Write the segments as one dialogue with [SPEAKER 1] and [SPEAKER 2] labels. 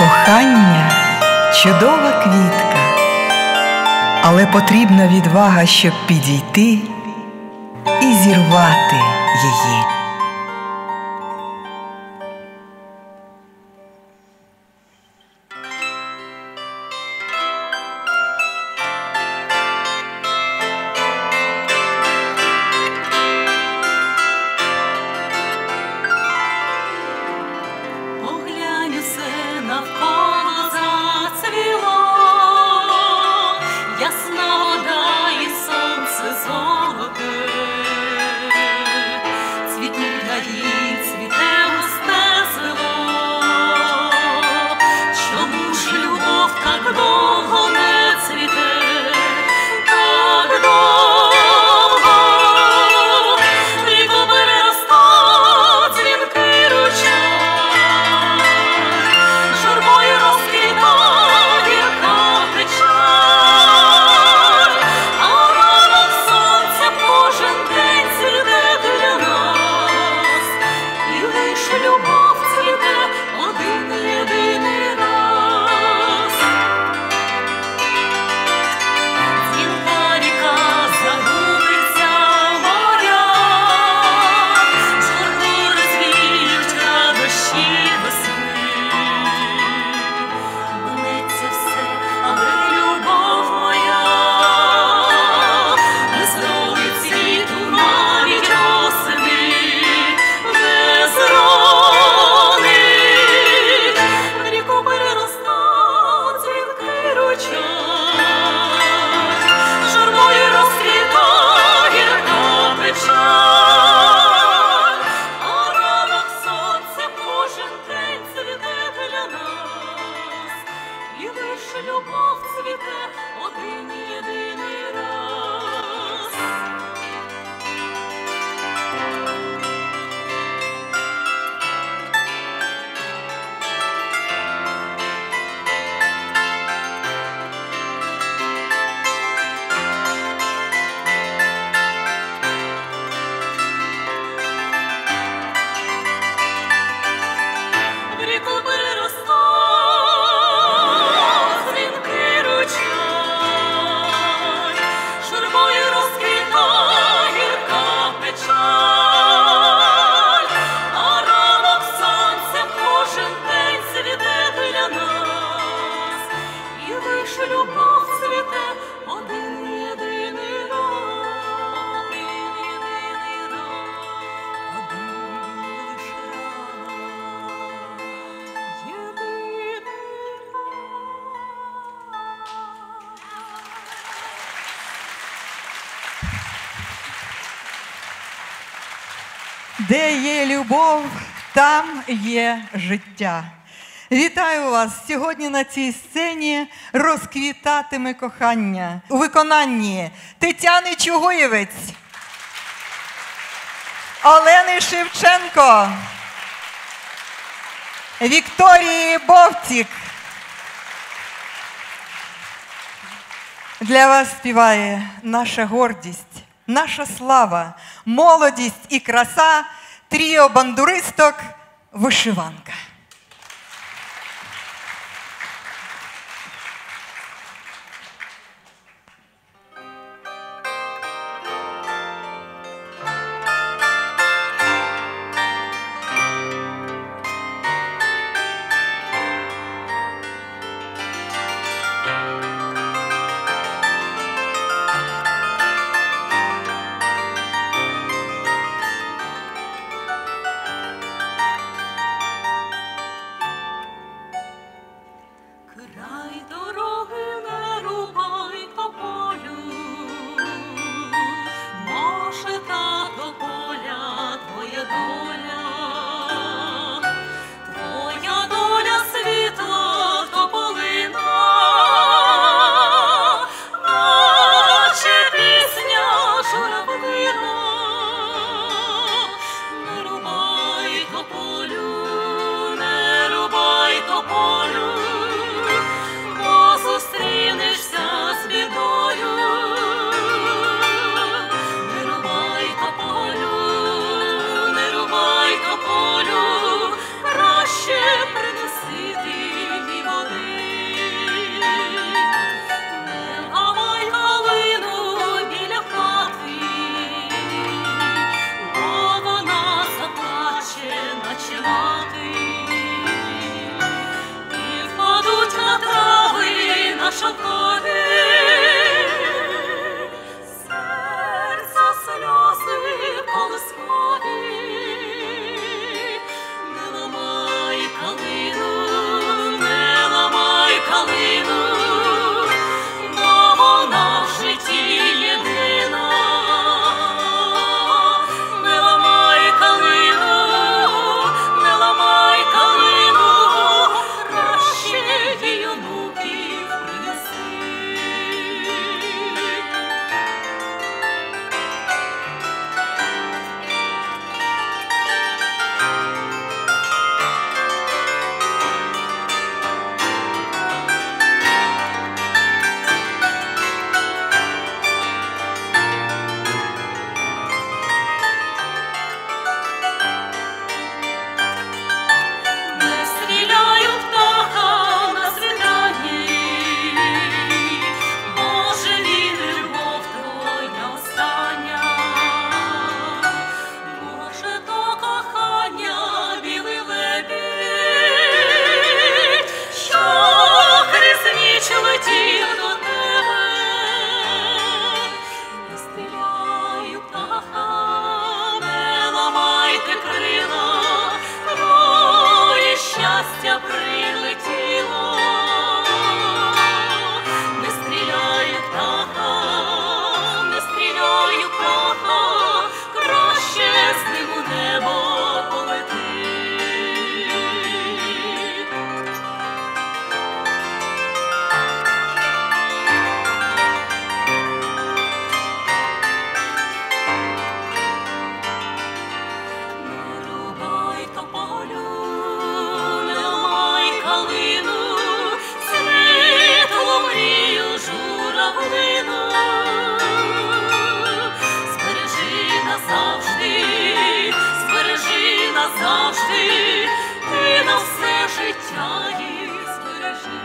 [SPEAKER 1] Кохання чудова квітка, але потрібна відвага, щоб підійти і зірвати її.
[SPEAKER 2] Де є любов, там є життя. Вітаю вас! Сьогодні на цій сцені розквітатиме кохання у виконанні Тетяни Чугуєвець, Олени Шевченко, Вікторії Бовтік. Для вас співає наша гордість, наша слава, молодість і краса, тріо бандуристок «Вишиванка».
[SPEAKER 3] шовкові, серця сльози колискові. Не ламай калину, не ламай калину, бо вона в житті єдина. Не ламай калину, не ламай калину, краще їй онуків принеси. Не стріляю птаха на світанні, може він любов твоя остання, може то кохання білий лебідь, що крізь ніч летів до тебе. Не стріляю птаха, не ламайте крила, моє щастя прилетіло. Не стріляю птаха, не стріляю птаха, краще з ним у небо полети. Не рубай тополю, не ламай калину, світлу мрію журавлину. Збережи назавжди, збережи назавжди, ти на все життя їх збережи.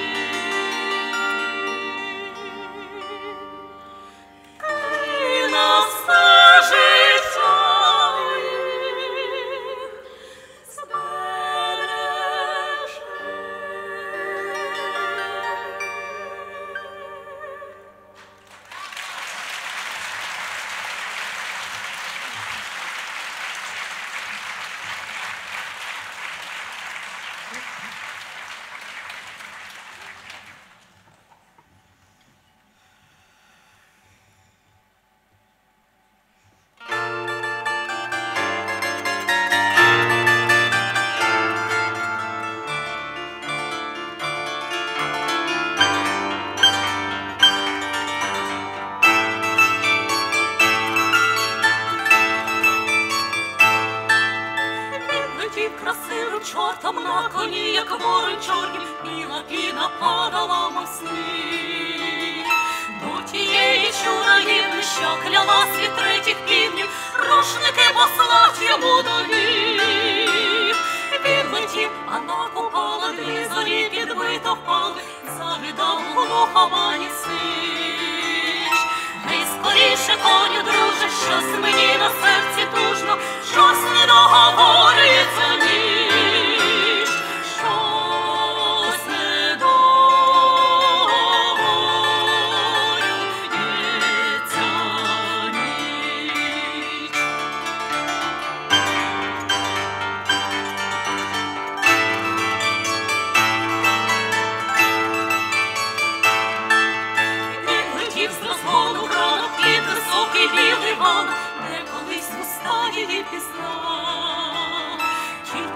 [SPEAKER 3] Ти на все життя їх збережи. Він летів красивим чортом на коні, як ворон чорний, біла піна падала, мов сніг. До тієї чураїни, що клялась від третіх півнів, рушники послать йому до вік. Він летів, а на купола дві зорі підбито впали, завідав глухомані сич. Гей, скоріше, коню, друже, щось мені на серці тужно, щось не договорюється ніч, щось не договорюється ніч. Він летів з розгону ранок під високий білий ганок, де колись вуста її пізнав. Ті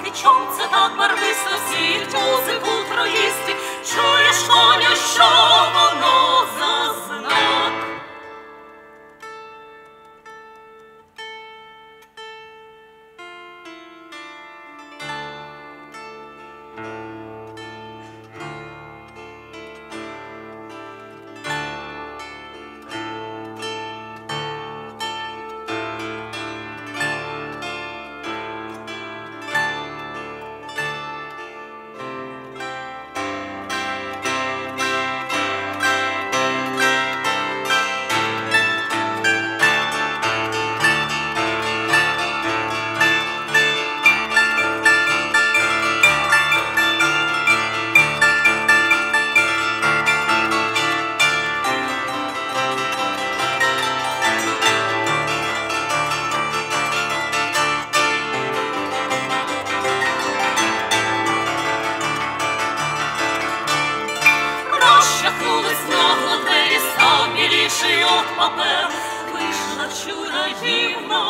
[SPEAKER 3] перший от папер, вийшла чураївна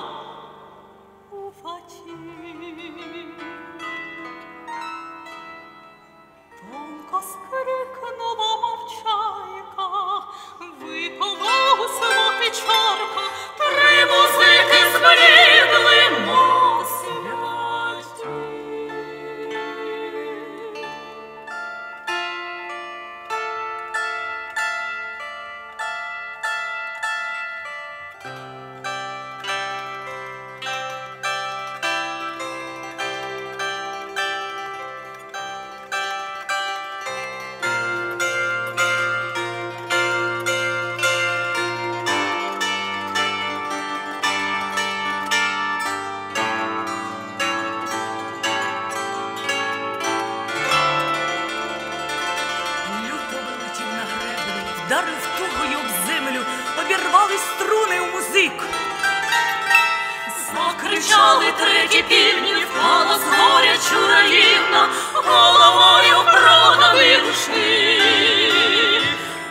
[SPEAKER 3] у фаті. Тонко скрикнула мовчайка, випала у свати чарка, три музики зблідли, мов святі.
[SPEAKER 4] Вдарив тугою об землю, обірвались струни у музик.
[SPEAKER 3] Закричали треті півні, впала з горя чураївна, головою проданий рушник.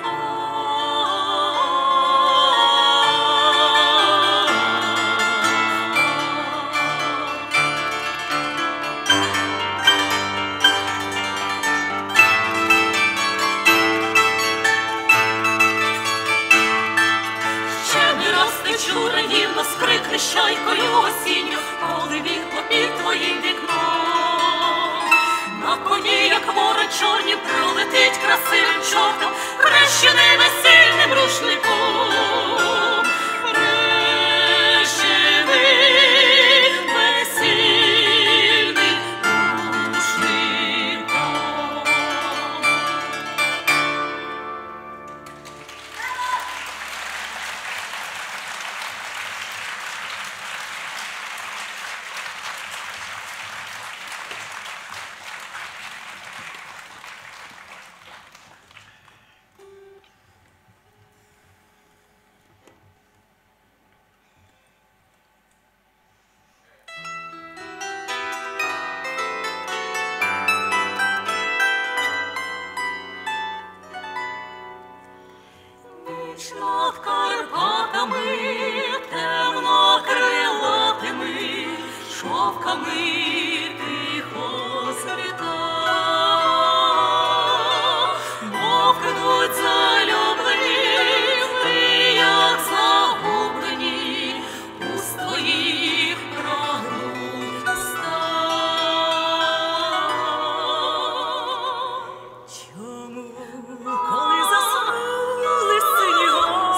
[SPEAKER 3] Чураївна скрикне щайкою осінню, коли віхло під твоїм вікном. На коні, як ворон чорні, пролетить красивим чортом, хрещений весільним рушником. Хрещений весільним рушником. Ніч над Карпатами, темно-крилатими шовками тихо світа. Мовкнуть залюблені, як загублені, уст твоїх прагнуть уста.
[SPEAKER 4] Чому, коли заснули сині гори,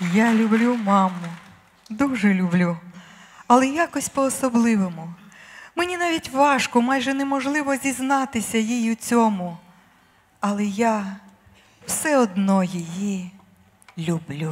[SPEAKER 2] Я люблю маму, дуже люблю, але якось по-особливому. Мені навіть важко, майже неможливо зізнатися їй у цьому. Але я все одно її люблю.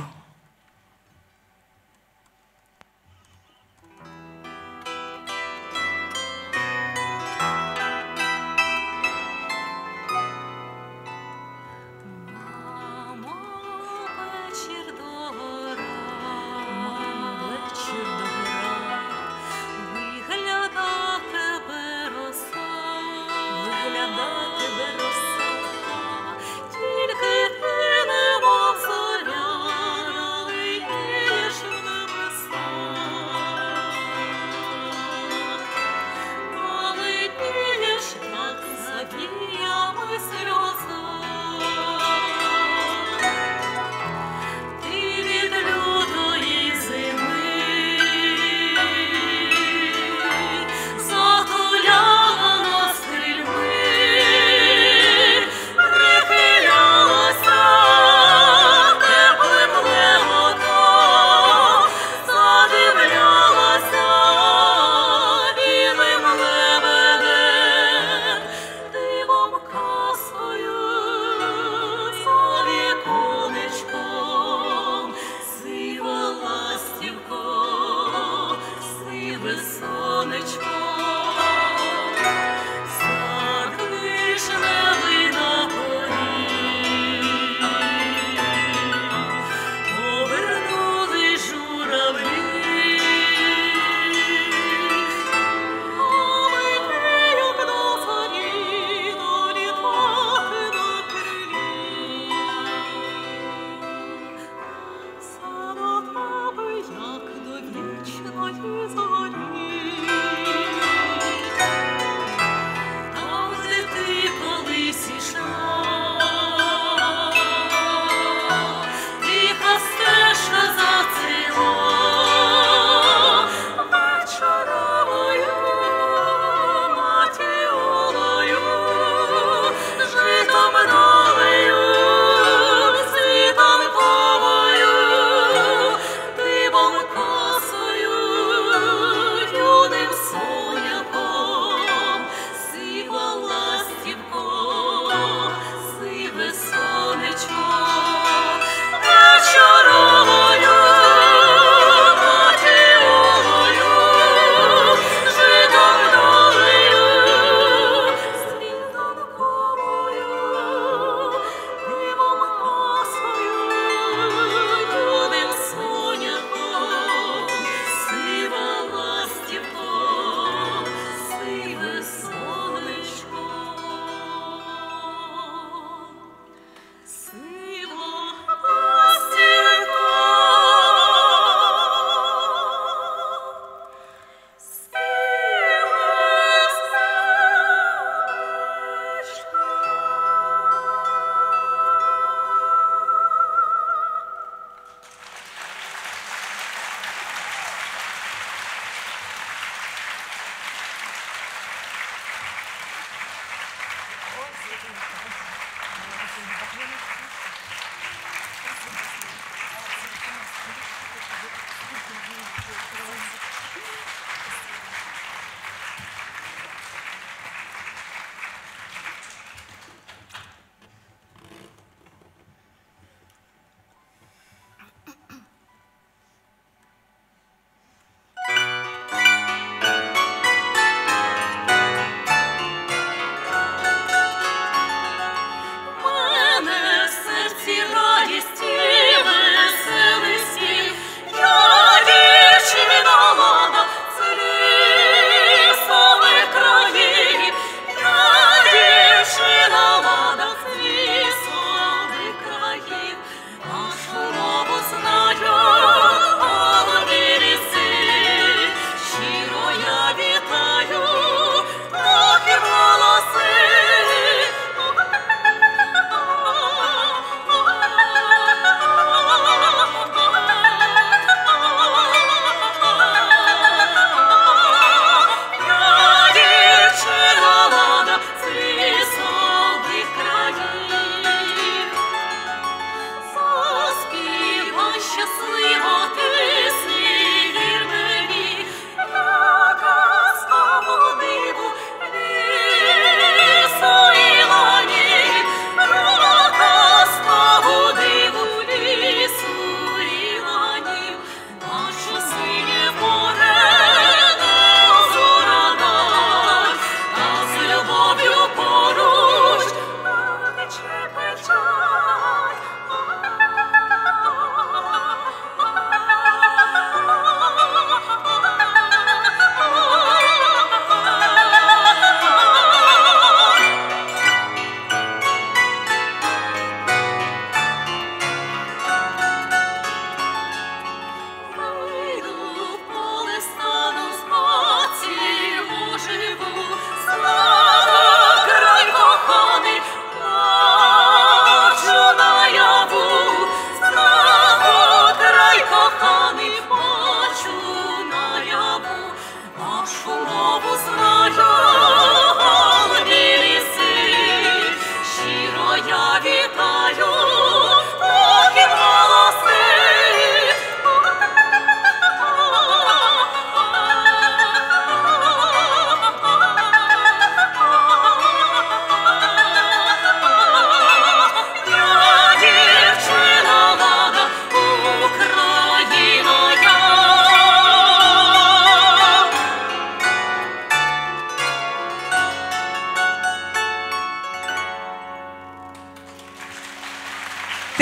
[SPEAKER 3] Це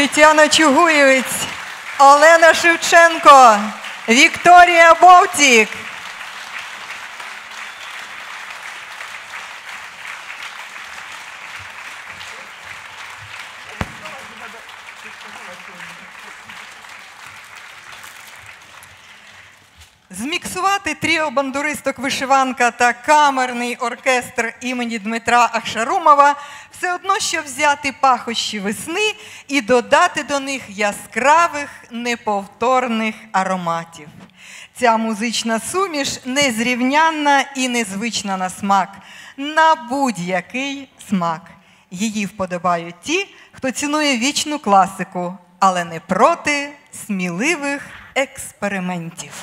[SPEAKER 2] Тетяна Чугуєвець, Олена Шевченко, Вікторія Бовтік. Зміксувати тріо бандуристок «Вишиванка» та камерний оркестр імені Дмитра Ахшарумова – все одно, що взяти пахощі весни і додати до них яскравих, неповторних ароматів. Ця музична суміш незрівнянна і незвична на смак, на будь-який смак. Її вподобають ті, хто цінує вічну класику, але не проти сміливих експериментів.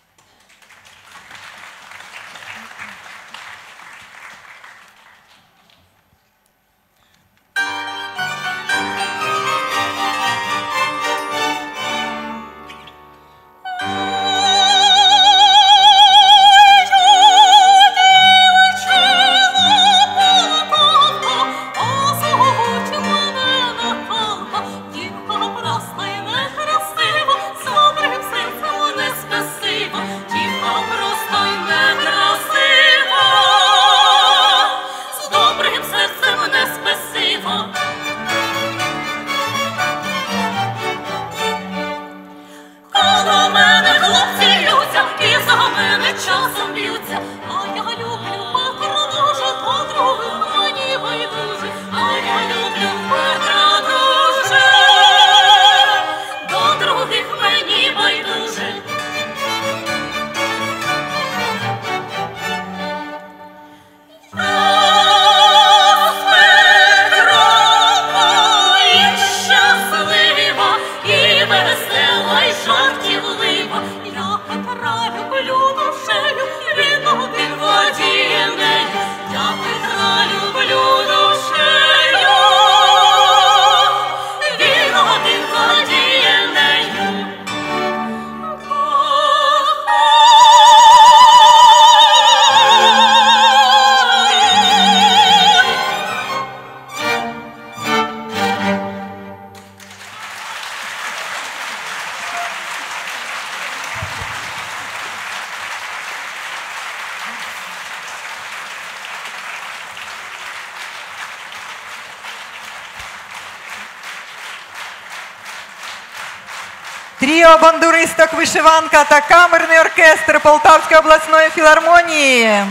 [SPEAKER 2] Тріо бандуристок «Вишиванка» та камерний оркестр Полтавської обласної філармонії.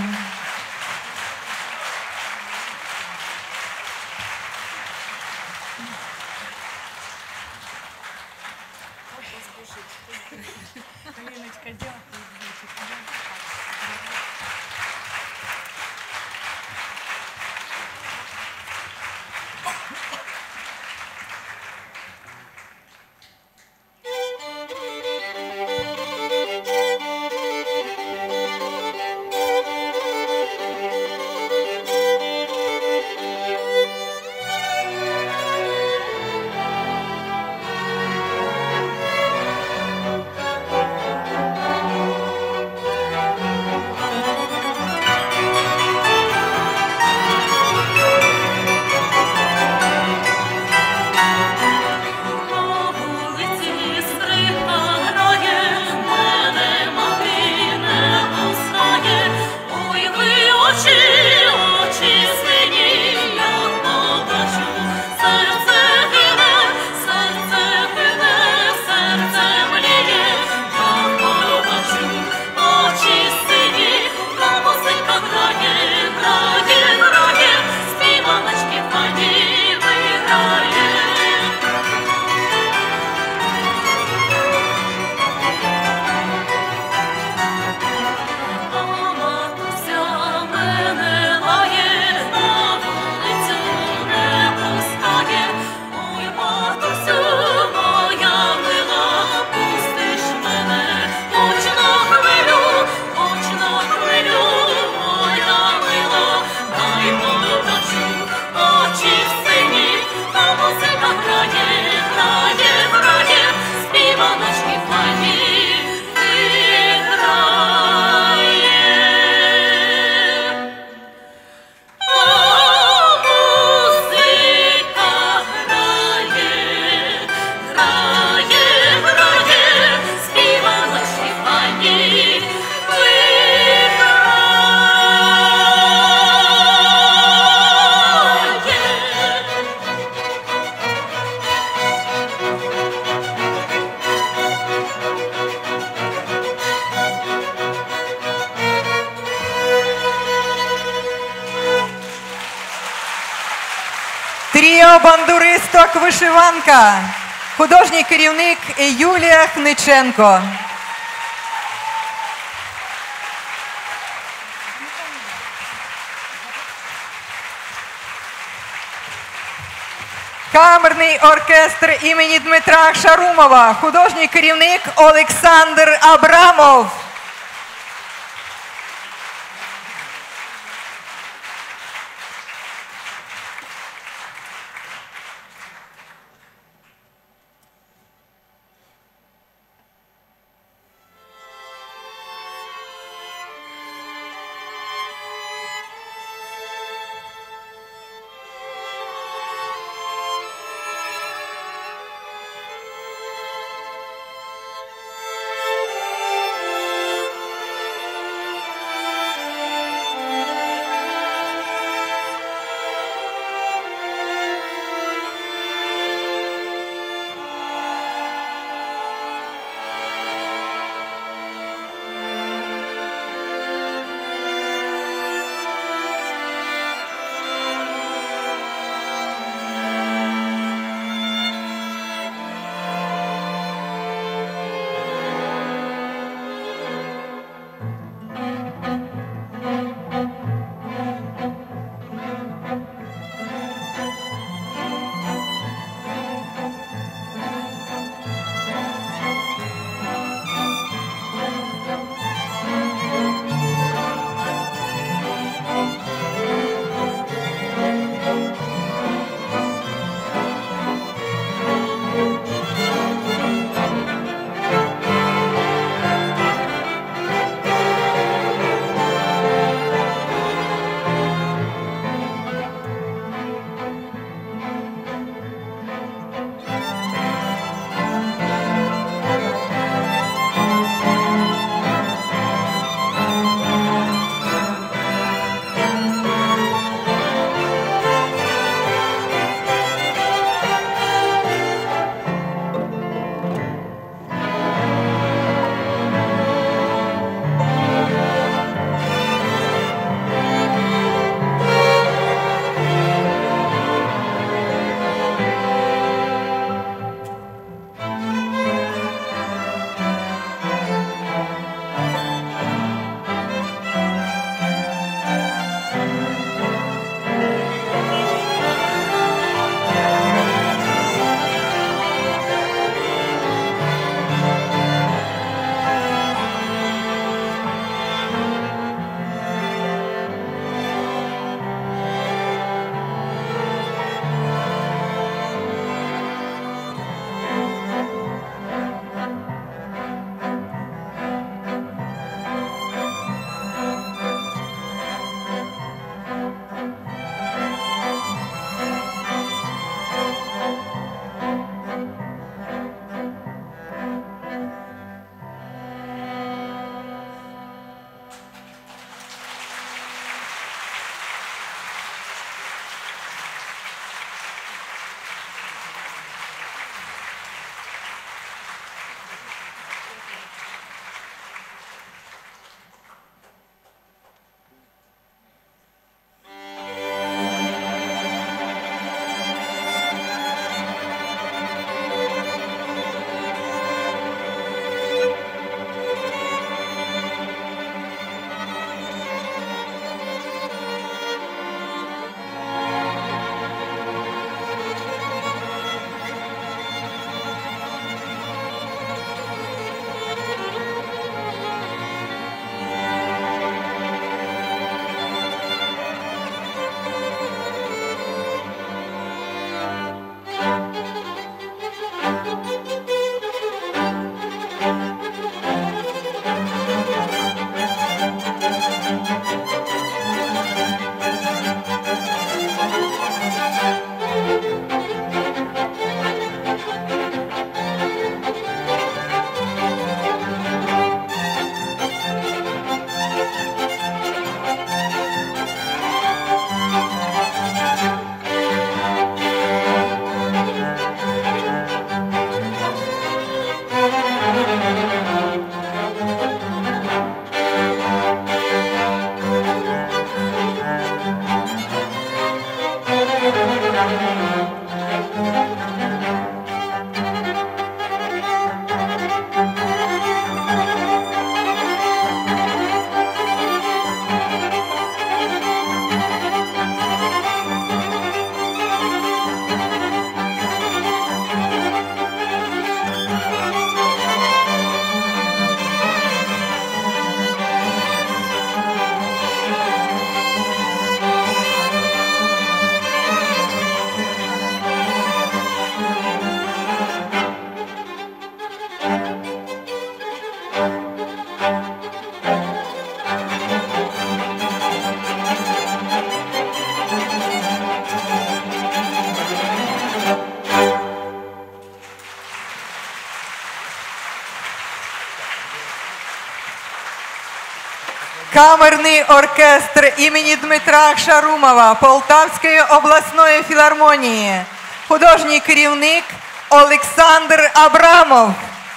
[SPEAKER 2] Тріо бандуристок «Вишиванка», художній керівник Юлія Хниченко. Камерний оркестр імені Дмитра Шарумова, художній керівник Олександр Абрамов. Камерний оркестр імені Дмитра Шарумова Полтавської обласної філармонії, художній керівник Олександр Абрамов.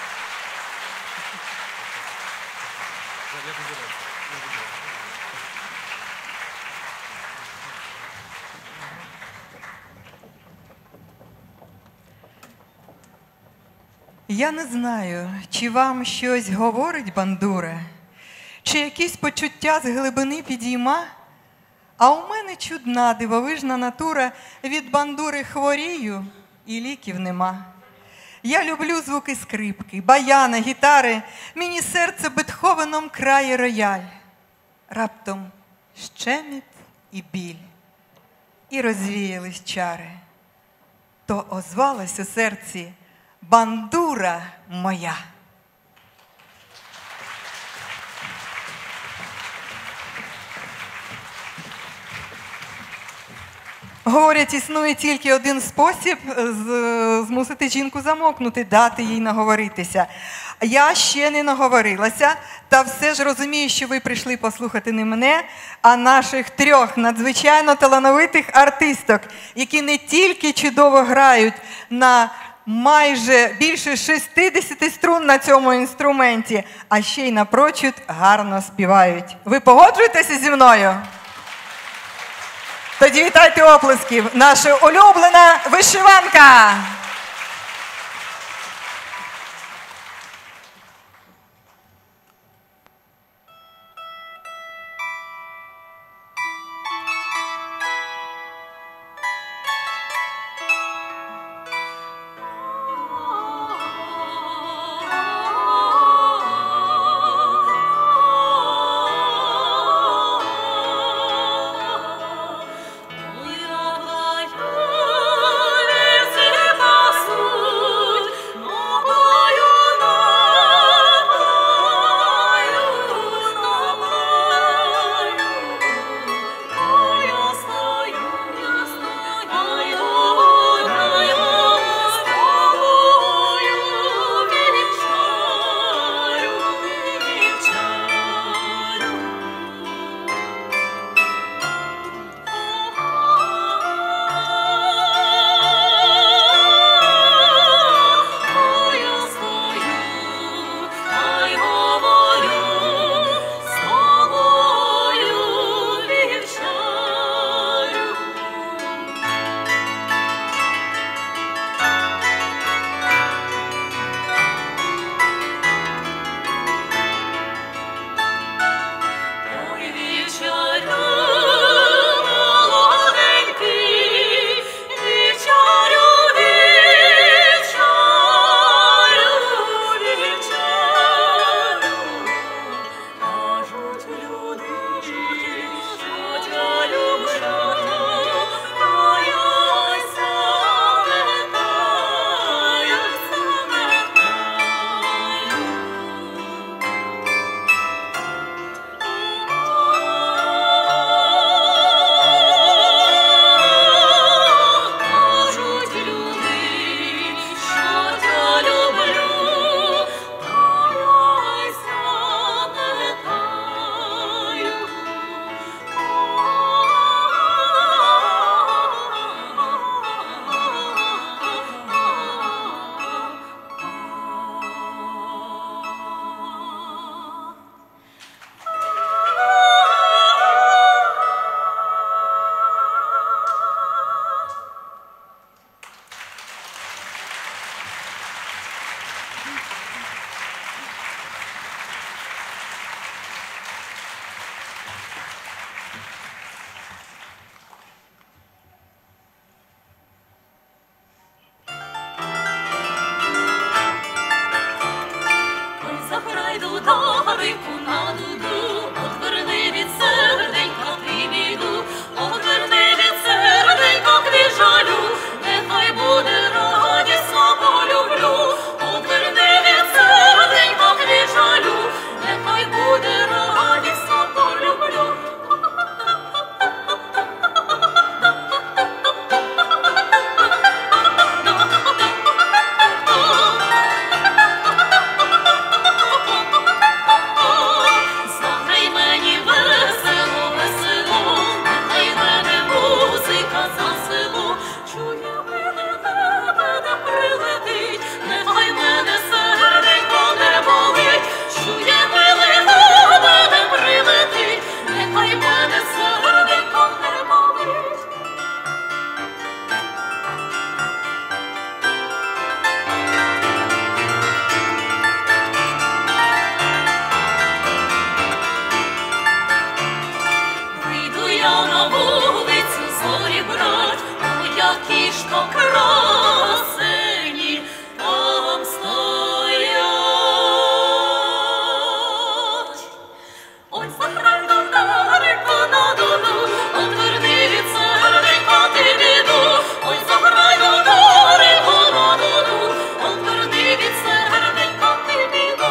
[SPEAKER 2] Я не знаю, чи вам щось говорить бандура, чи якісь почуття з глибини підійма, а у мене чудна дивовижна натура, від бандури хворію і ліків нема. Я люблю звуки скрипки, баяна, гітари, мені серце Бетховеном крає рояль. Раптом щеміт і біль, і розвіялись чари. То озвалась у серці бандура моя. Говорять, існує тільки один спосіб змусити жінку замовкнути, дати їй наговоритися. Я ще не наговорилася, та все ж розумію, що ви прийшли послухати не мене, а наших трьох надзвичайно талановитих артисток, які не тільки чудово грають на майже більше 60 струн на цьому інструменті, а ще й напрочуд гарно співають. Ви погоджуєтеся зі мною? Тоді вітайте оплесків. Наша улюблена вишиванка.
[SPEAKER 3] Зима на вулицю зорі брать, о, які ж то красені там стоять. Ой, заграй дударенько на дуду, отверни від серденька ти біду. Ой, заграй дударенько на дуду, отверни від серденька ти біду.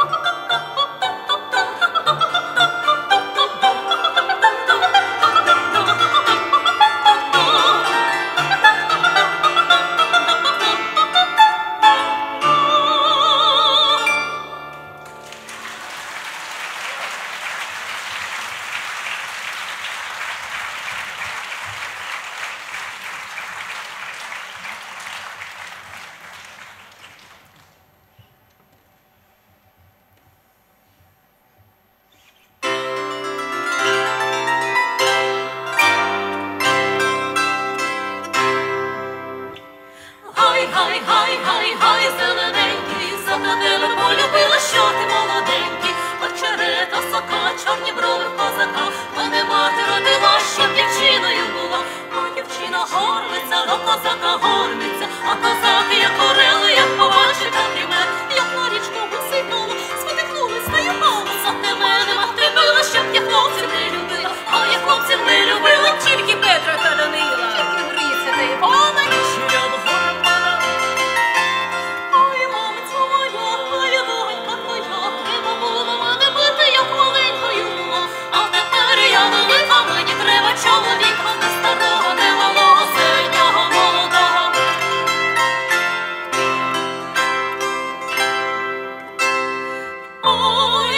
[SPEAKER 3] Гай, гай, гай, гай, гай, зелененький, за тебе полюбила, що ти молоденький. Очерета сока, чорні брови в козака, мене мати родила, щоб дівчиною була. А дівчина горниця, до козака горниця, а козак як орел, як побачить, так і мер, як на річку висипнула, спотикнулась та й упала. За тебе мати била, щоб я хлопців не любила, а я хлопців не любила, тільки Петра та Данила. Тільки Гриця та Івана, нічого горбана. Ой, мамиця моя, моя донька твоя, треба було мене бити, як маленькою була. А тепер я велика, мені треба чоловіка, не старого, не малого, середнього, молодого. Ой,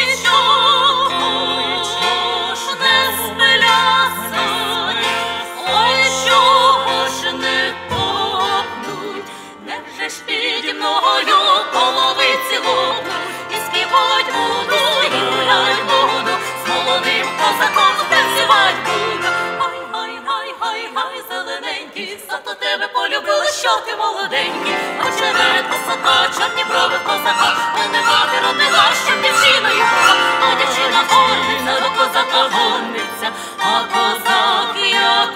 [SPEAKER 3] чого ж не спилясать, ой, чого ж не топнуть, невже ж піді мною половиці лопнуть, і співать буду, і гулять буду, з молодим козаком танцювать буду. Гай, гай, гай, гай, гай, зелененький, зато тебе полюбила, що ти молоденький. Очерет висока, чорні брови в козака, мене мати родила, щоб дівчиною була. А дівчина горниця, до козака горниця, а козак як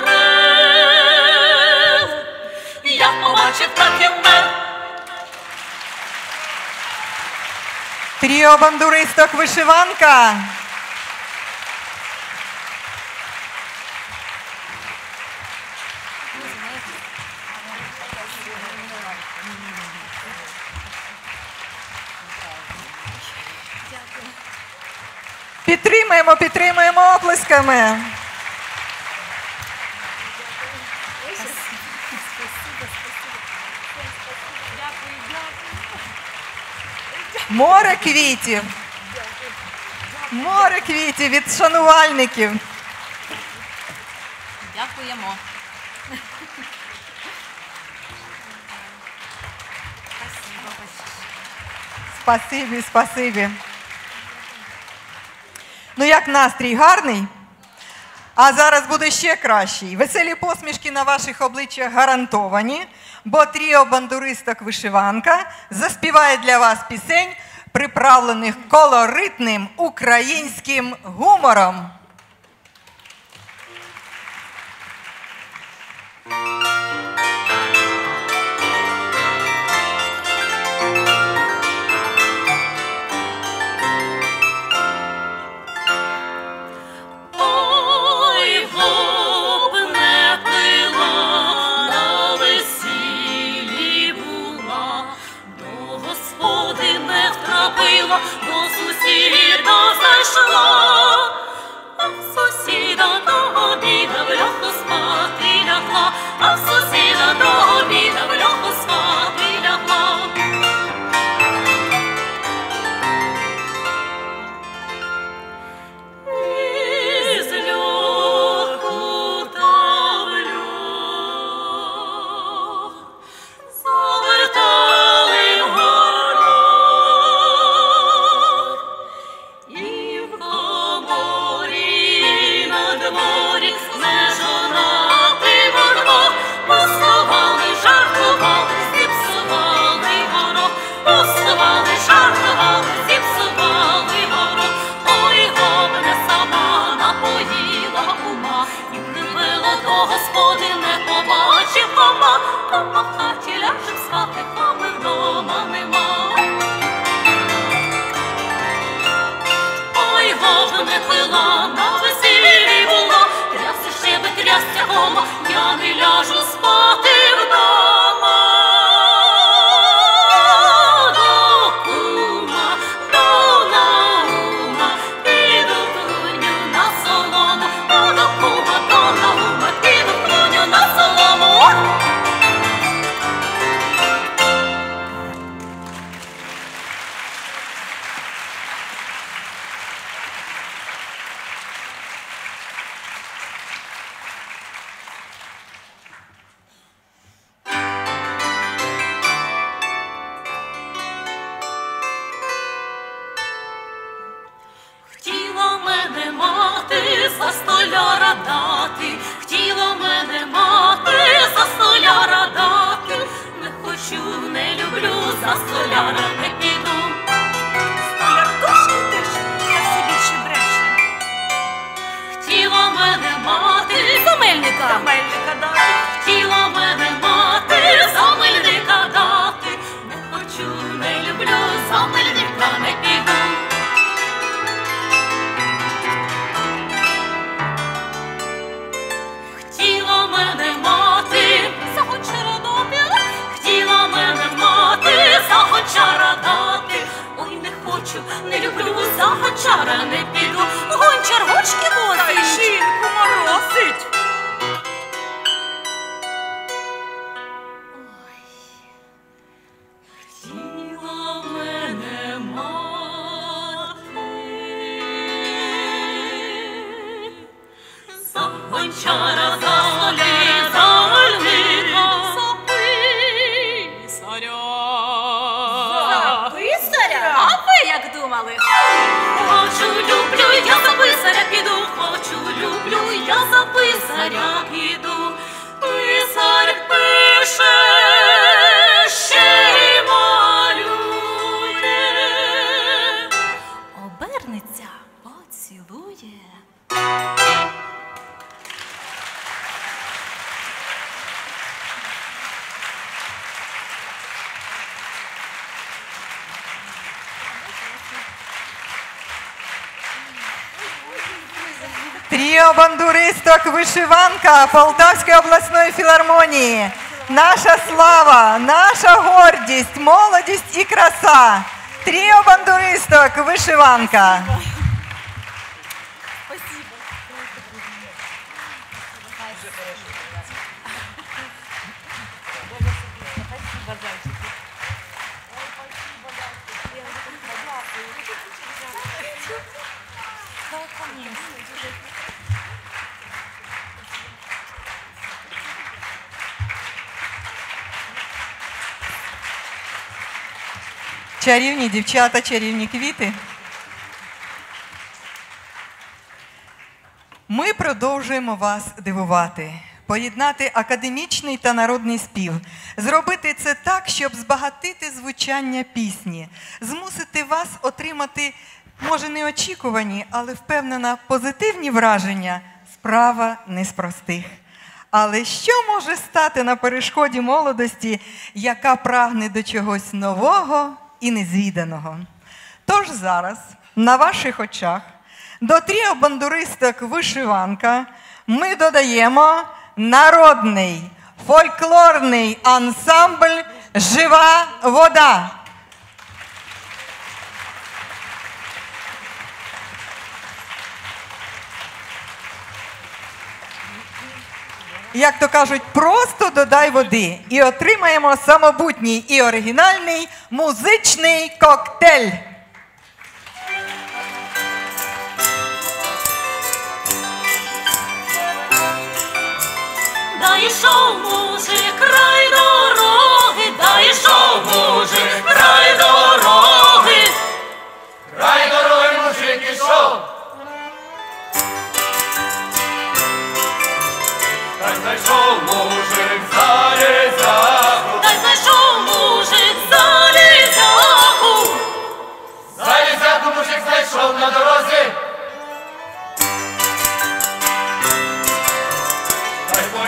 [SPEAKER 3] орел, як побачив, так і вмер.
[SPEAKER 2] Тріо бандуристок «Вишиванка». Підтримуємо, підтримуємо оплесками. Море квітів. Море квітів від шанувальників.
[SPEAKER 3] Дякуємо.
[SPEAKER 2] Спасибі, спасибі. Ну як настрій гарний? А зараз буде ще кращий. Веселі посмішки на ваших обличчях гарантовані, бо тріо бандуристок «Вишиванка» заспіває для вас пісень, приправлених колоритним українським гумором.
[SPEAKER 3] Ой, гоп не пила, на весіллі була, до господи не втрапила, до сусіда зайшла, а в сусіда до обіда в льоху спати лягла, а в сусіда до обіда в льоху спати лягла. Із льоху та в льох завертали вгору, і в коморі на дворі не жонати вдвох, пустували, жартували, зіпсували горох, пустували, жартували, зіпсували горох. Ой, гобне сама напоїла ума, господи не побачив дома, дома в хаті ляжем спати, коми вдома нема. Ой, вовне пила, на весіллі була, трясся щебе, трясся кома, я не ляжу спати вдома. До кума, до Наума, піду клуню на солому, до кума, до Наума, піду клуню на солому. Хотіла мене мати за столяра дати, хотіла мене мати за столяра дати, не хочу, не люблю, за столяра не піду.
[SPEAKER 4] Столяр душки дише, та все більше бреше.
[SPEAKER 3] Хотіла мене мати за мельника,
[SPEAKER 4] Та мельника дати.
[SPEAKER 3] хотіла мене мати за мельника дати, не хочу, не люблю, за мельника не піду. Хотіла мене мати за гончара дати, хотіла мене мати за гончара дати, ой, не хочу, не люблю, за гончара не піду. Гончар гочки
[SPEAKER 4] Та й
[SPEAKER 3] возить.
[SPEAKER 4] жінку морозить.
[SPEAKER 3] Хотіла мене мати за гончара, за столі, за мельника, за писаря.
[SPEAKER 4] Писаря? А ви як думали?
[SPEAKER 3] Хочу, люблю, я за писаря піду, хочу, люблю, я за писаря піду. Писар пише, ще й малює. Обернеться, поцілує.
[SPEAKER 2] Тріо бандуристок «Вишиванка» Полтавської обласної філармонії. Наша слава, наша гордість, молодість і краса. Тріо бандуристок «Вишиванка». Чарівні дівчата, чарівні квіти. Ми продовжуємо вас дивувати, поєднати академічний та народний спів, зробити це так, щоб збагатити звучання пісні, змусити вас отримати, може, неочікувані, але впевнена, позитивні враження. Справа не з простих. Але що може стати на перешкоді молодості, яка прагне до чогось нового і незвіданого? Тож зараз на ваших очах до тріо бандуристок «Вишиванка» ми додаємо народний фольклорний ансамбль «Жива вода». Як то кажуть, просто додай води і отримаємо самобутній і оригінальний музичний коктейль.
[SPEAKER 3] Дійшов мужик край дороги, дійшов мужик край дороги.
[SPEAKER 5] Край дороги мужик ішов. Та знайшов мужик залізяку.
[SPEAKER 3] Та знайшов мужик залізяку.
[SPEAKER 5] Залізяку мужик знайшов на дорозі. Та й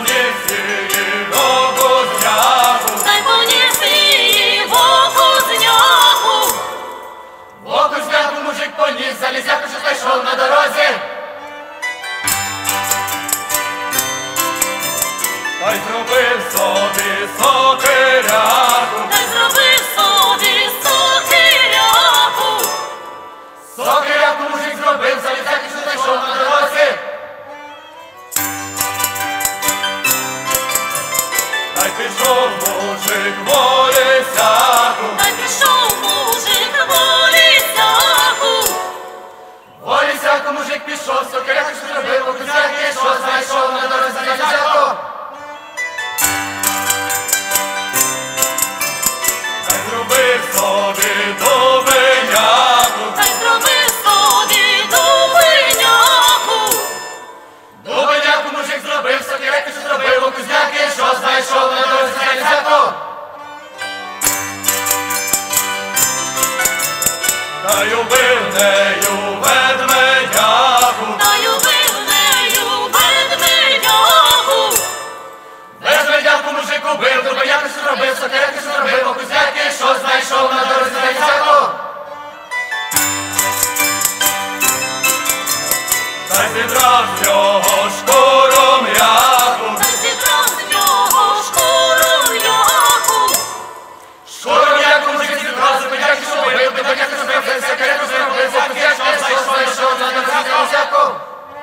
[SPEAKER 5] та й зробив собі сокиряку.
[SPEAKER 3] Та й зробив собі сокиряку.
[SPEAKER 5] Сокиряку мужик зробив, залізяки, що знайшов на дорозі. Та й пішов мужик в лісяку.
[SPEAKER 3] Та й пішов мужик в лісяку.
[SPEAKER 5] В лісяку мужик пішов, сокиряку, що зробив, окузяки, що знайшов на дорозі залізяку. Та й зробив собі дубиняку.
[SPEAKER 3] Та й зробив собі дубиняку.
[SPEAKER 5] Дубиняку мужик зробив, сокиряку, що зробив, окузяки, що знайшов на дорозі залізяку. Та й убив нею ведмедяку.
[SPEAKER 3] Та й убив нею ведмедяку.
[SPEAKER 5] Ведмедяку мужик убив, дубиняку, що зробив, сокиряку, що зробив, окузяки, що знайшов на дорозі залізяку. Та й зідрав з нього шкуру м'яку.
[SPEAKER 3] Та й зібрав з нього шкуру м'яку.
[SPEAKER 5] Шкуру м'яку мужик зідрав, дубиняку, що убив, дубиняку, що зробив, сокиряку, що зробив, окузяки, що знайшов на дорозі залізяку.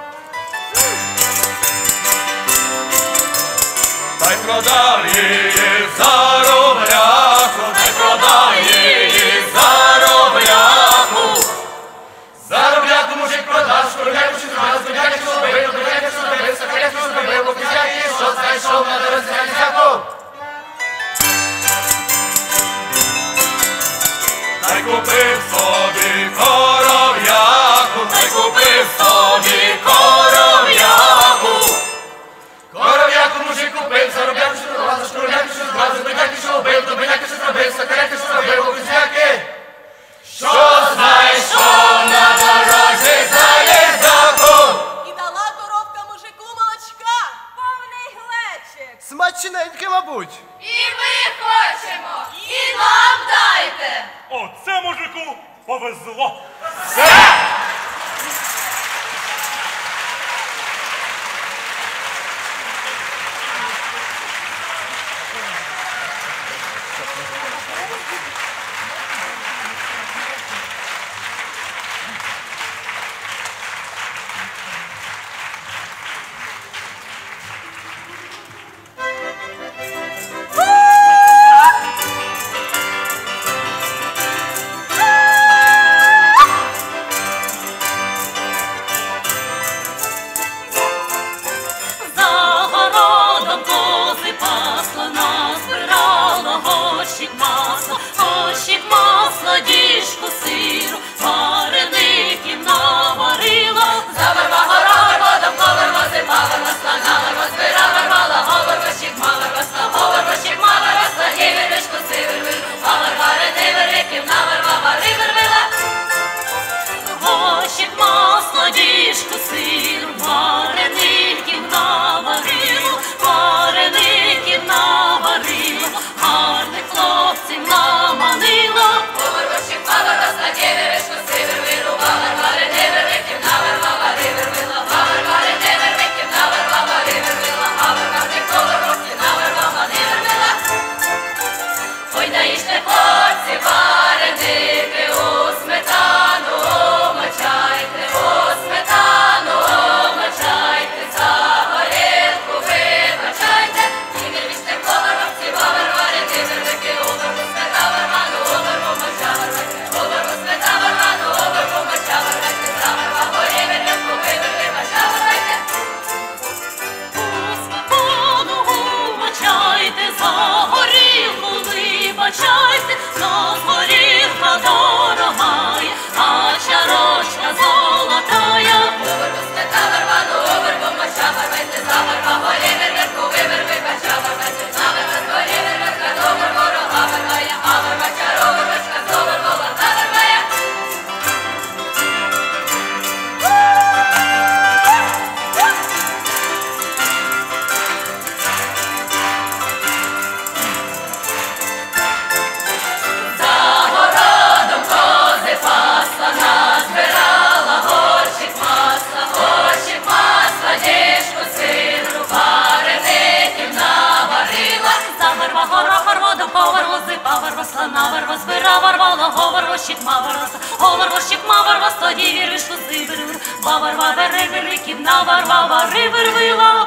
[SPEAKER 5] Та й продав її за рубляку. Та й продав її за рубляку. За рубляку мужик продав, шкурляку, що зробив, дубиняку, що зробив, дубиняку, що зробив, сокиряку, що зробив, окузяки, що знайшов на дорозі залізяку. Та й купив собі коров'яку. Та й купив собі коров'яку. Коров'яку мужик купив, за рубляку, що продав, за шкурляку, що зробив, дубиняку, що вбив, дубиняку, що зробив, сокиряку, що зробив, окузяки, що знайшов на дорозі залізяку.
[SPEAKER 6] І дала коровка мужику молочка. Повний глечик.
[SPEAKER 7] Смачненьке, мабуть.
[SPEAKER 6] І ми хочемо. І нам дайте.
[SPEAKER 8] Оце мужику повезло.
[SPEAKER 3] росла, навар збира, варвала, говор, вощик, мавар росла, говор, вощик, мавар росла, тоді віриш, що зибер, бавар, вавер, рибер, віків, навар, вавар, рибер, вила.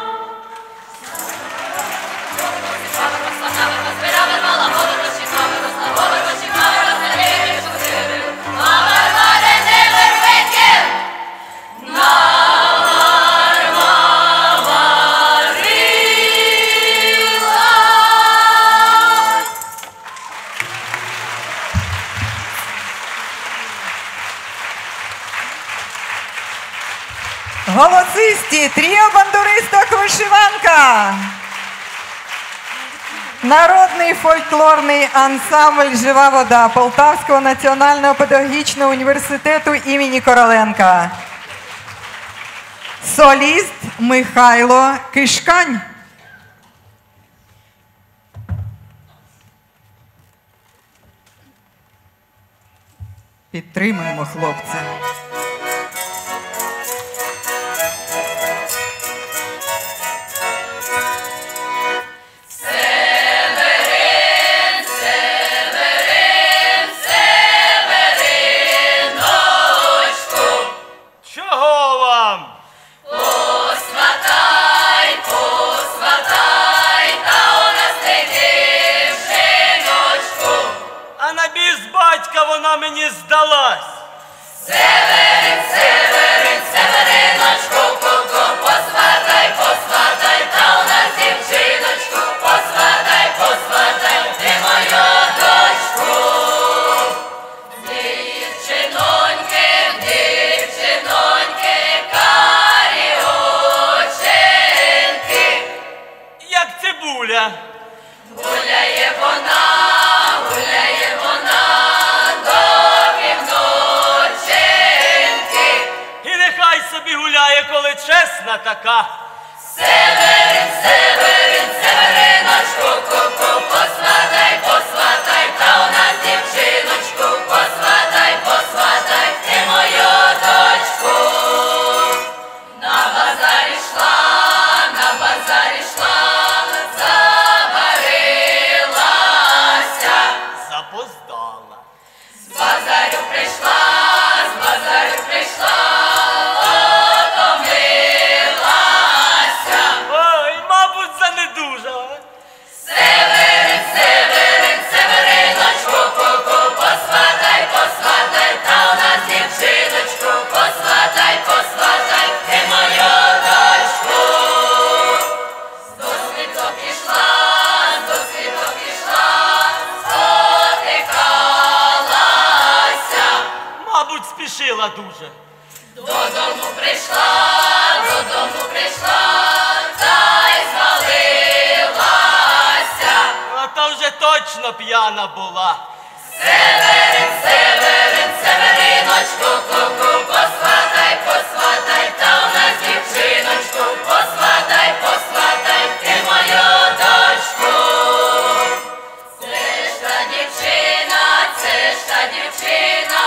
[SPEAKER 2] Голосисті, тріо бандуристок «Вишиванка». Народний фольклорний ансамбль «Жива вода» Полтавського національного педагогічного університету імені Короленка. Соліст Михайло Кишкань. Підтримуємо хлопця.
[SPEAKER 5] Вона мені здалась.
[SPEAKER 3] Северин, Северин, Севериночку, ку-ку, посватай, посватай, та у нас дівчиночку, посватай, посватай, ти мою дочку. Дівчиноньки, дівчиноньки, карі оченьки.
[SPEAKER 5] Як цибуля.
[SPEAKER 3] Гуляє вона, гуляє вона.
[SPEAKER 5] Собі гуляє, коли чесна така.
[SPEAKER 3] Северин, Северин, Севериночку, ку-ку, посватай, посватай, та у нас дівчиночку, посватай, посватай, ти мою дочку. На базар ішла, забарилася.
[SPEAKER 5] Запоздала.
[SPEAKER 3] З базарю прийшла, з базарю прийшла. Северин, Северин, Севериночку, ку-ку, посватай, посватай, та у нас дівчиночку, посватай, посватай, ти мою дочку. З досвідок ішла, спотикалася.
[SPEAKER 5] Мабуть, спішила дуже.
[SPEAKER 3] Додому прийшла, та й звалилася.
[SPEAKER 5] А та вже точно п'яна була.
[SPEAKER 3] Северин, Северин, Севериночку, ку-ку, посватай, посватай, та у нас дівчиночку, посватай, посватай, ти мою дочку. Це ж та дівчина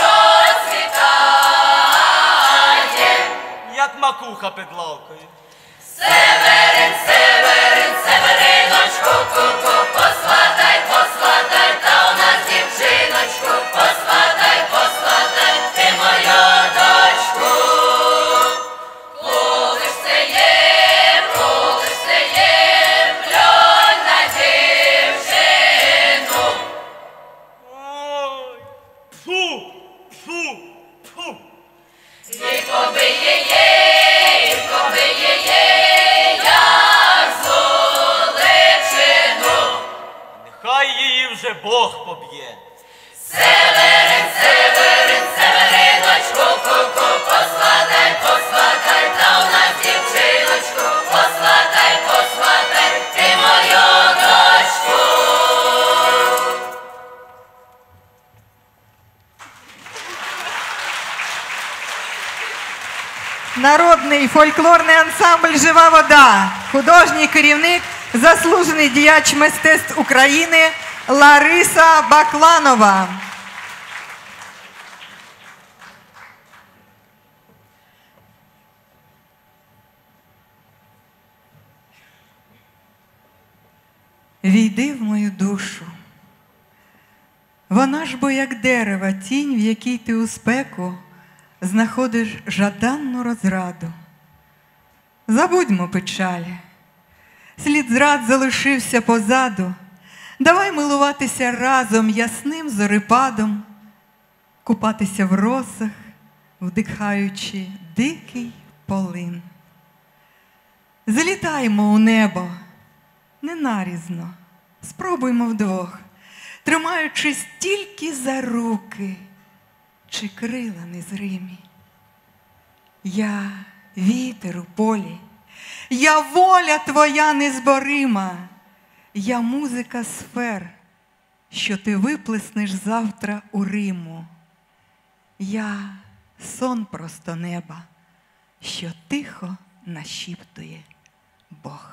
[SPEAKER 3] процвітає.
[SPEAKER 5] Як макуха під лавкою.
[SPEAKER 3] Северин, Северин, Севериночку, ку-ку, посватай, посватай, та у нас дівчиночку, посватай, посватай, ти мою дочку. Коли ж це є, плюнь на дівчину.
[SPEAKER 5] Ой, фу, фу, фу.
[SPEAKER 3] І побиє як золичину.
[SPEAKER 5] Нехай її вже Бог поб'є.
[SPEAKER 3] Северин, Северин, Севериночку, ку-ку, посватай, посватай, та у нас дівчиночку, посватай, посватай, ти мою дочку.
[SPEAKER 2] Народний фольклорний ансамбль «Жива вода», художній керівник, заслужений діяч мистецтв України Лариса Бакланова. Війди в мою душу, Вона ж бо як дерева, тінь, в якій ти у спеку знаходиш жаданну розраду. Забудьмо печалі, слід зрад залишився позаду. Давай милуватися разом ясним зорепадом, купатися в росах, вдихаючи дикий полин. Злітаймо у небо, ненарізно, спробуймо вдвох, тримаючись тільки за руки чи крила незримі. Я вітер у полі, я воля твоя незборима, я музика сфер, що ти виплеснеш завтра у Риму. Я сон просто неба, що тихо нашіптує Бог.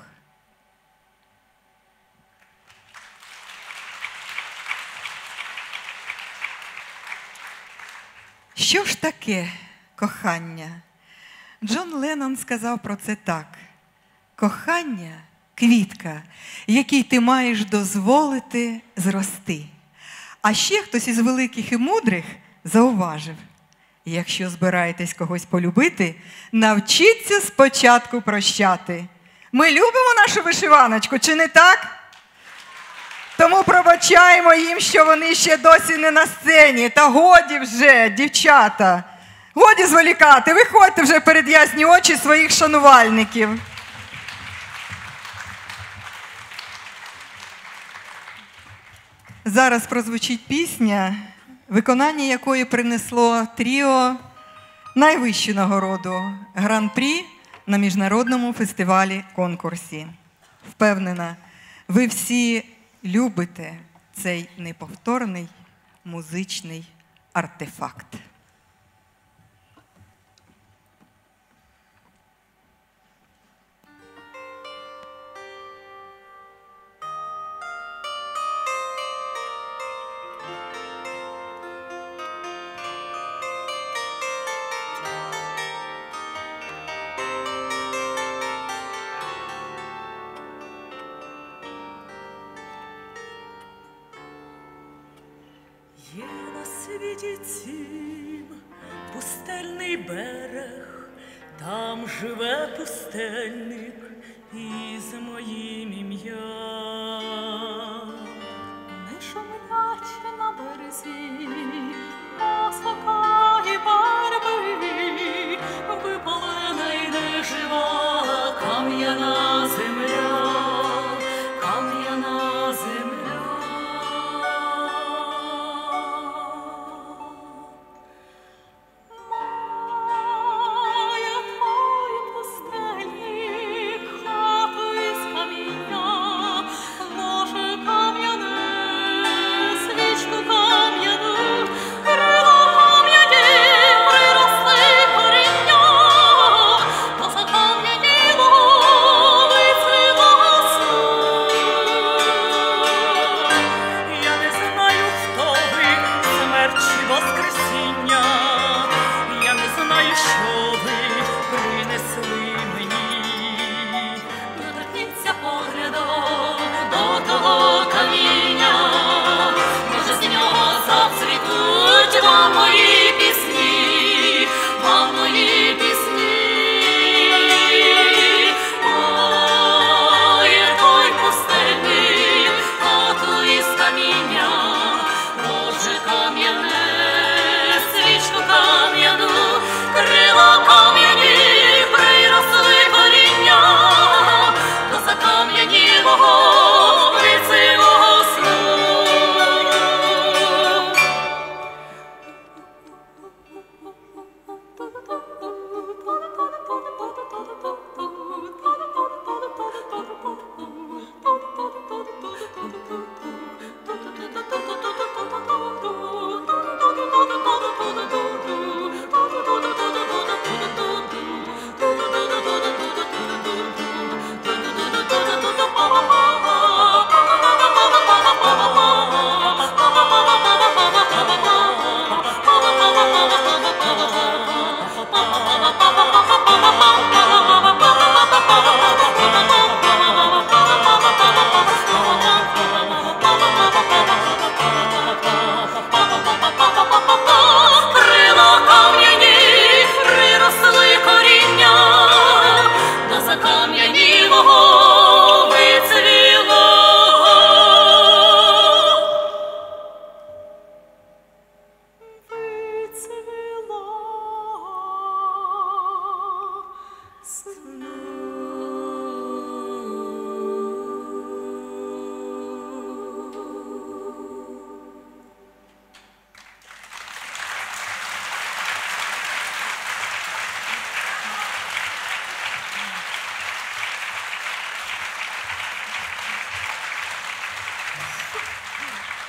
[SPEAKER 2] Що ж таке кохання? Джон Леннон сказав про це так. Кохання – квітка, якій ти маєш дозволити зрости. А ще хтось із великих і мудрих зауважив: якщо збираєтесь когось полюбити, навчіться спочатку прощати. Ми любимо нашу вишиваночку, чи не так? Тому пробачаємо їм, що вони ще досі не на сцені. Та годі вже, дівчата, годі зволікати, виходьте вже перед ясні очі своїх шанувальників. Зараз прозвучить пісня, виконання якої принесло тріо найвищу нагороду – гран-прі на міжнародному фестивалі-конкурсі. Впевнена, ви всі любите цей неповторний музичний артефакт.
[SPEAKER 4] Є на світі цім пустельний берег, там живе пустельник із моїм ім'ям.
[SPEAKER 3] Не шумлять на березі осока і барви, випалена й нежива кам'яна земля, кам'яна земля. Має той пустельник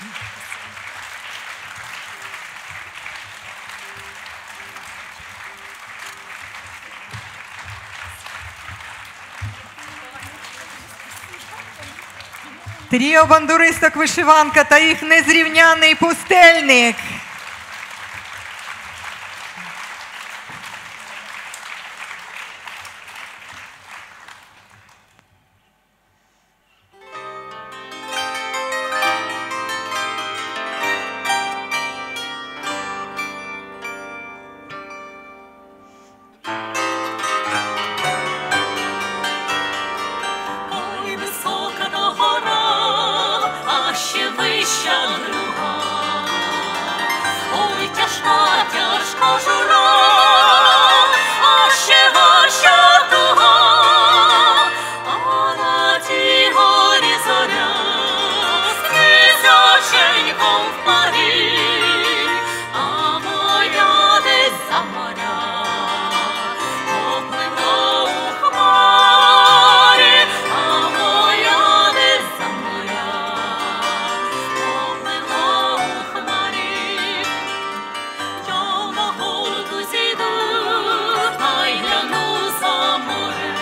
[SPEAKER 2] Тріо бандуристок «Вишиванка» та їх незрівняний пустельник.
[SPEAKER 3] Ой, висока та гора, а ще вища друга. Ой, тяжка, тяжка жура, а ще важча туга. А на тій горі зоря, снизяченьком в парі, а моя десь за моря поплила у хмарі, а моя десь за моря поплила у хмарі. Я на голку зійду, та й гляну за море.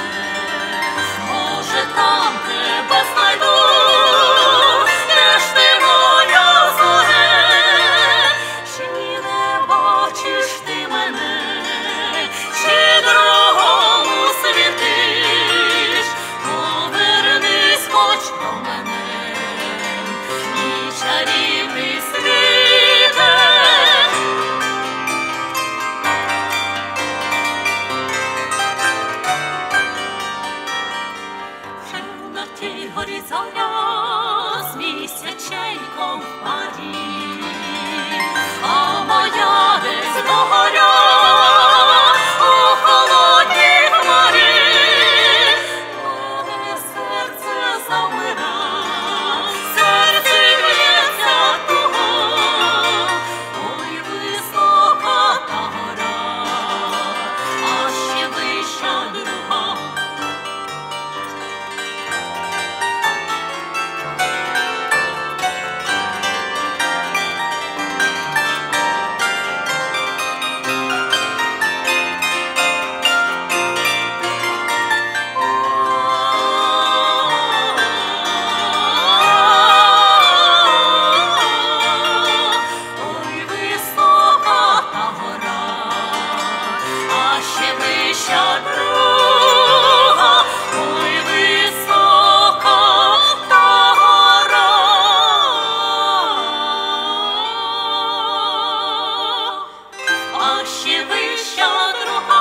[SPEAKER 3] Може, там тебе знайду, де ж ти, моя зоре? Чи не бачиш ти мене, чи другому світиш? Повернись хоч до мене, мій чарівний світе. Вже на тій горі зоря з місяченьком в парі, а моя десь догоря у холодній хмарі. Моє серце замира, серце б'ється туга. Ой, висока та гора, а ще вища друга. Ой, висока та гора, а ще вища друга. Ой, висока та гора, а ще вища друга.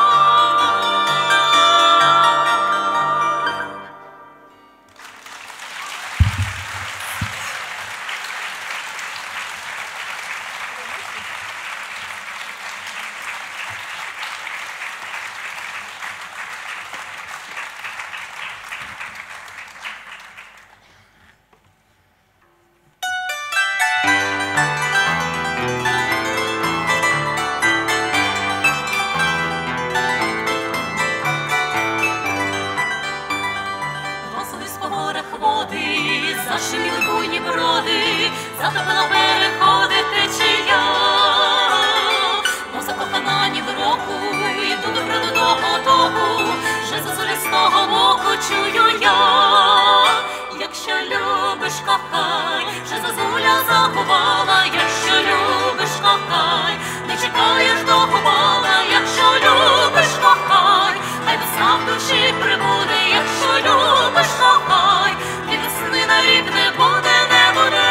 [SPEAKER 3] Розлились по горах води, зашуміли буйні броди, затопила переходи течія. Мов закохана ні в року, йду до броду до потоку, вже за зористого боку чую я. Якщо любиш, кохай, вже зазуля заховала. Якщо любиш, кохай, не чекаєш до повала. Якщо любиш, кохай, хай весна в душі прибуде. Якщо любиш, кохай, і весни навік не буде, не буде.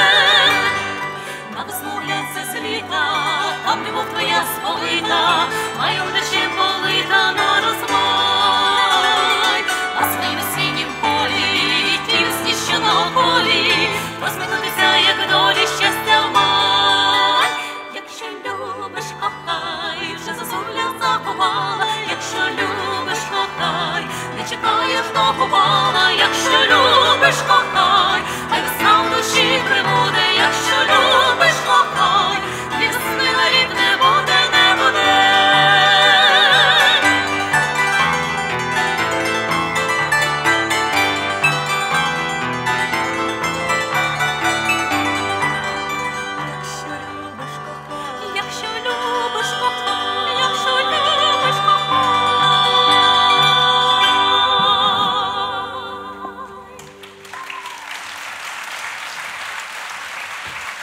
[SPEAKER 3] На весну глянься з літа, там любов твоя сповита, маю вночі полита на розмай. А свої весні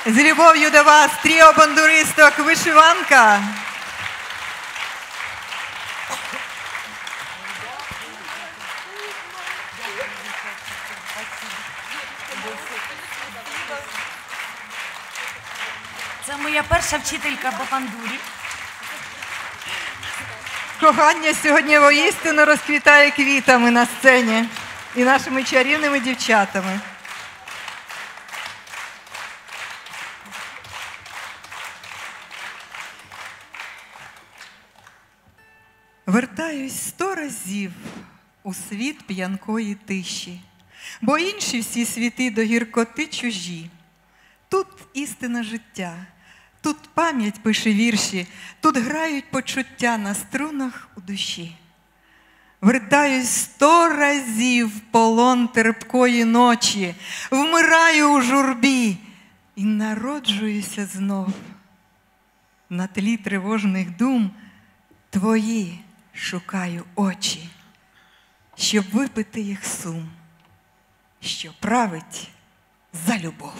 [SPEAKER 2] З любов'ю до вас тріо бандуристок «Вишиванка».
[SPEAKER 4] Це моя перша вчителька по бандурі.
[SPEAKER 2] Кохання сьогодні воістину розквітає квітами на сцені і нашими чарівними дівчатами. Вертаюсь 100 разів у світ п'янкої тиші, бо інші всі світи до гіркоти чужі. Тут істина життя, тут пам'ять пише вірші, тут грають почуття на струнах у душі. Вертаюсь 100 разів в полон терпкої ночі, вмираю у журбі і народжуюся знов. На тлі тривожних дум твої шукаю очі, щоб випити їх сум, що править за любов.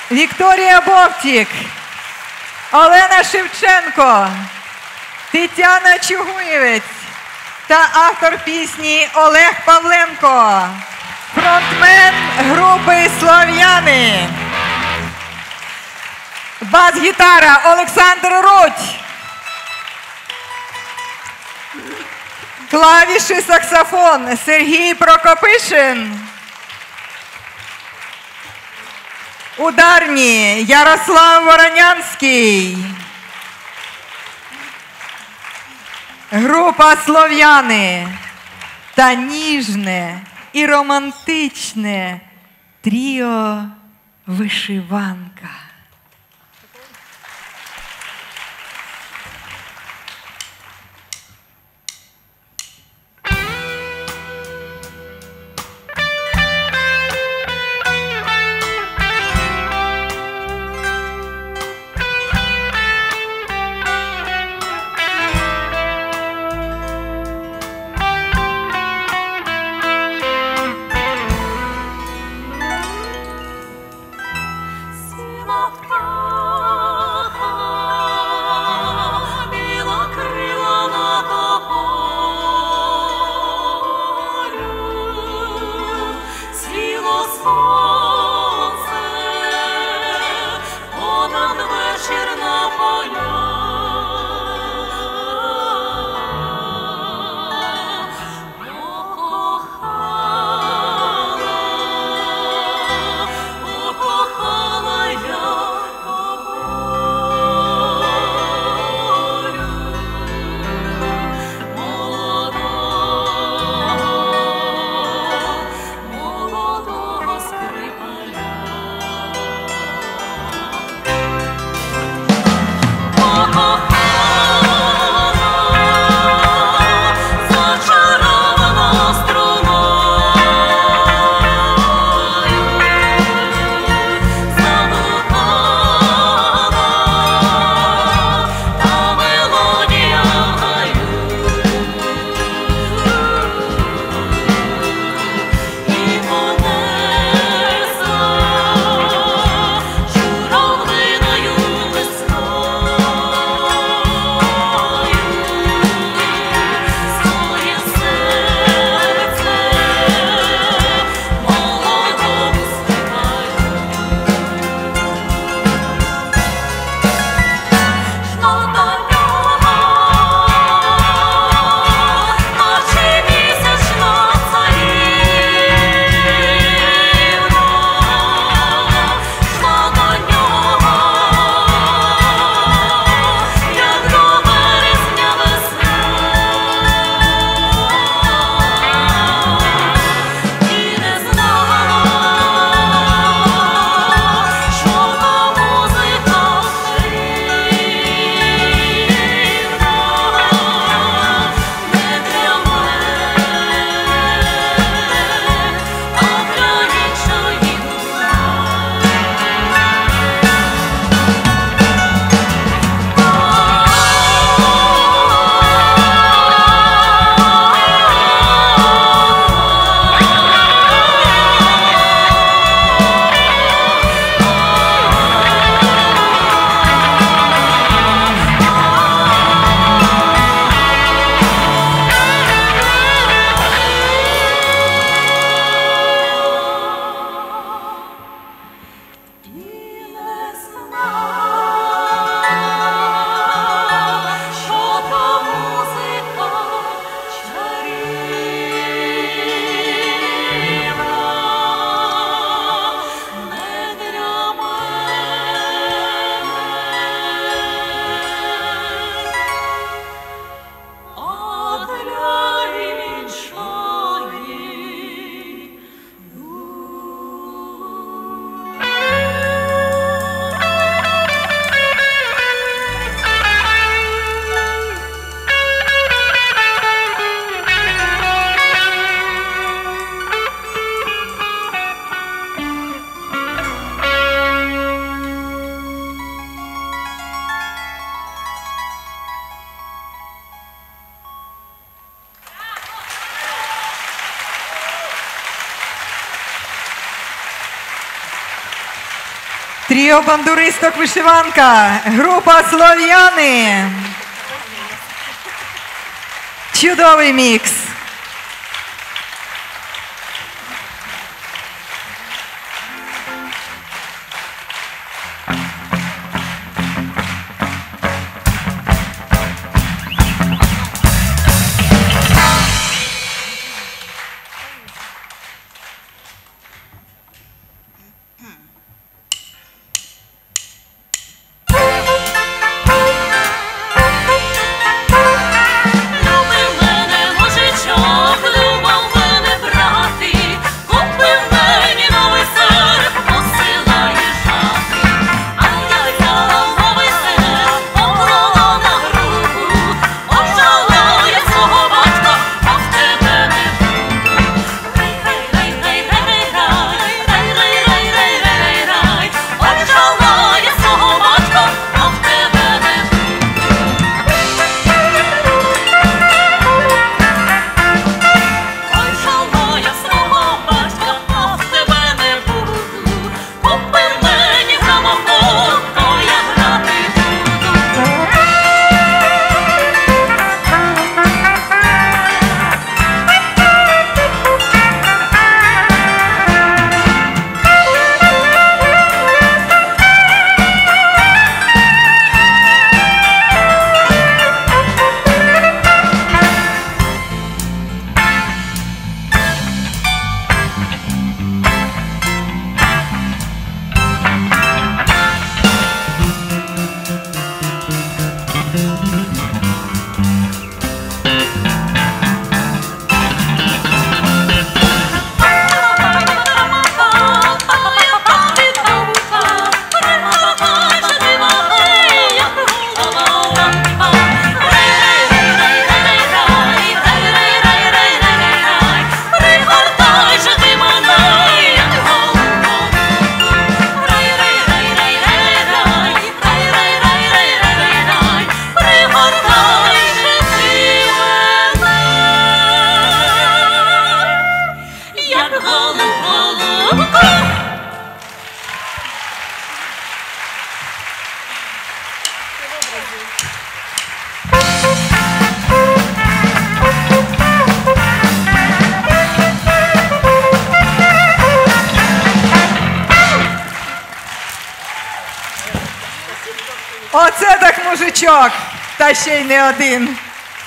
[SPEAKER 2] Вікторія Бовтік, Олена Шевченко, Тетяна Чугуєвець та автор пісні Олег Павленко, фронтмен групи «Слов'яни». Бас-гітара Олександр Рудь. Клавіші саксофон Сергій Прокопишин. Ударні Ярослав Воронянський. Група «Слов'яни» та ніжне і романтичне тріо «Вишиванка».
[SPEAKER 3] Зима
[SPEAKER 2] Тріо бандуристок вишиванка, група «Слов'яни». Чудовий мікс. Оце так мужичок, та ще й не один.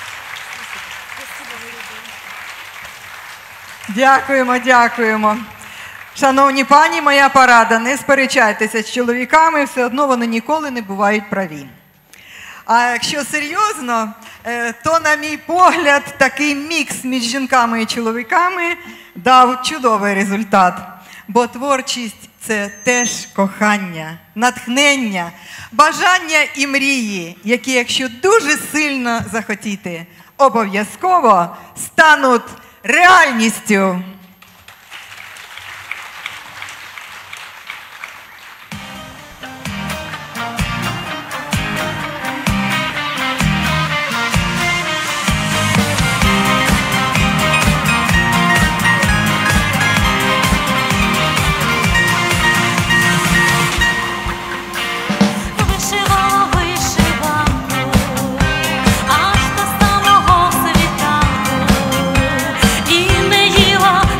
[SPEAKER 2] Дякуємо, дякуємо. Шановні пані, моя порада, не сперечайтеся з чоловіками, все одно вони ніколи не бувають праві. А якщо серйозно, то, на мій погляд, такий мікс між жінками і чоловіками дав чудовий результат. Бо творчість – це теж кохання, натхнення, бажання і мрії, які, якщо дуже сильно захотіти, обов'язково стануть реальністю.
[SPEAKER 3] Аж до самого світанку, і не їла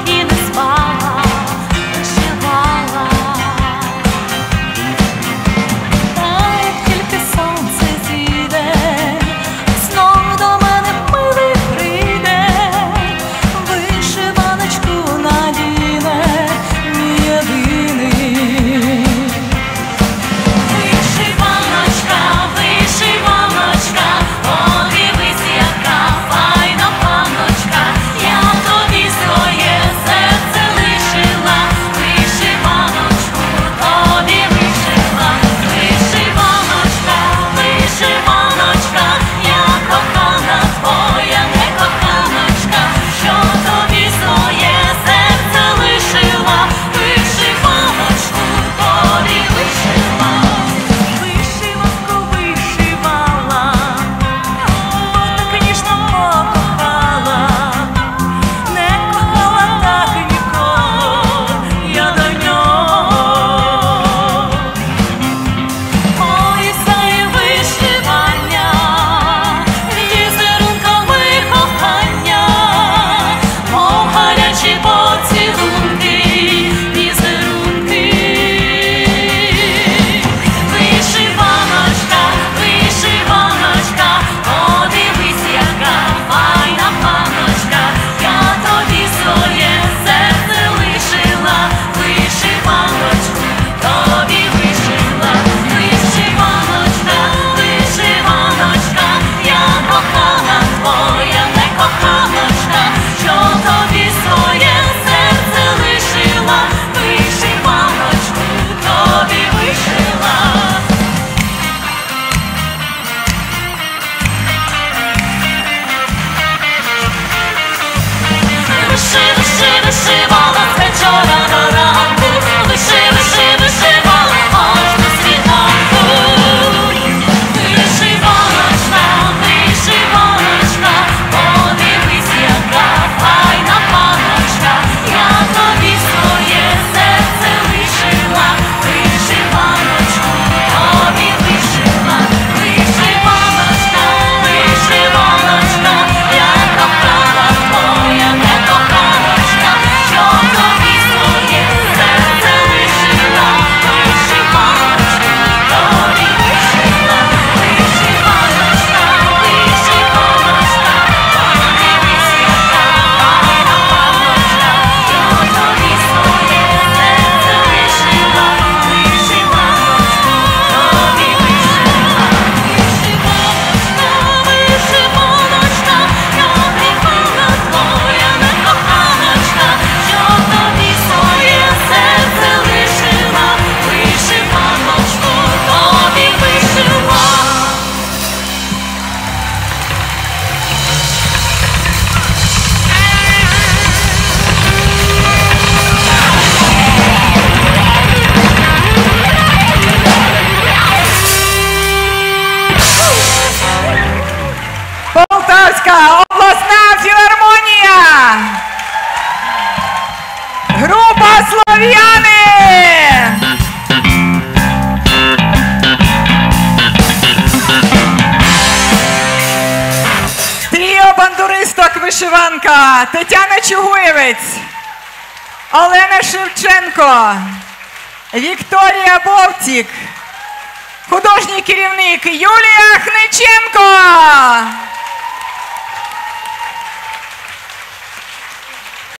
[SPEAKER 2] коров'яни! Тріо бандуристок вишиванка Тетяна Чугуєвець, Олена Шевченко, Вікторія Бовтік, художній керівник Юлія Хниченко.